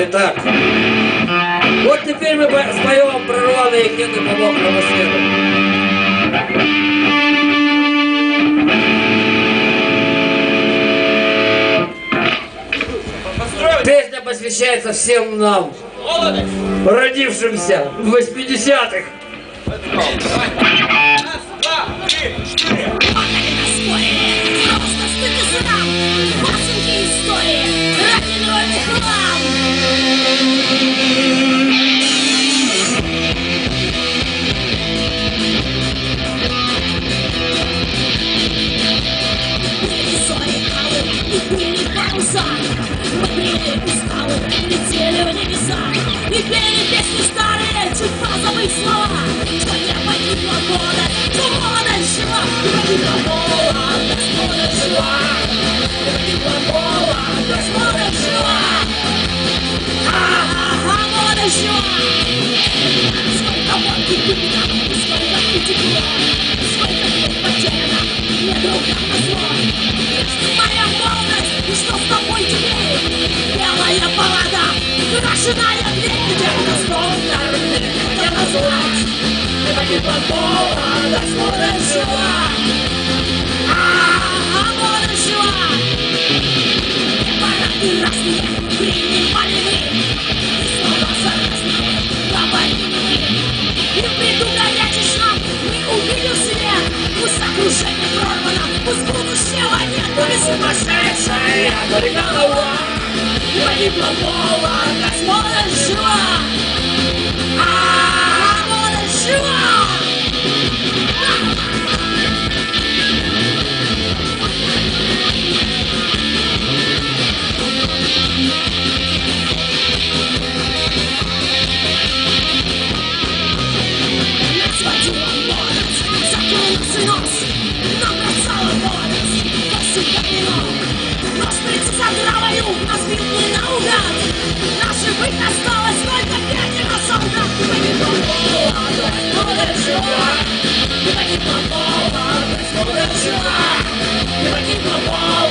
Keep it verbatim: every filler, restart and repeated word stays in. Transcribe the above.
так. Вот теперь мы споем про рваные гены по мокрому свету. Песня посвящается всем нам, родившимся в восьмидесятых. Летели в небеса и пели песни старые, чуть позабыть слова. Что не погибла молодость, что молодость жива. Не погибла молодость, молодость жива. Не погибла молодость, молодость жива. А-а-а, молодость жива. Сколько водки пито, сколько утекло, сколько лет потеряно, мне друг нам назло. Моя молодость, и что с тобой теперь? Белая полода, крашеная дверь, где на стол нарвы, где на злать. Не погибла молодость, молодость жива. А-а-а, молодость жива. Парады разные принимали мы, и снова за разного говорили мы. И в бреду горячечном мы увидели свет. Пусть окружение прорвано, пусть будущего нет, то ли сумасшедшая, то ли голова. Не погибла молодость, молодость жива. А-а-а, молодость жива. Нас водила молодость, закрылся нос, нам бросала молодость, посыпка вино. Но шприцы задралою нас бил не наугад. Наших быть осталось только пятеро солдат. Не погибла молодость, молодость жива. Не погибла молодость, молодость жива. Не погибла молодость.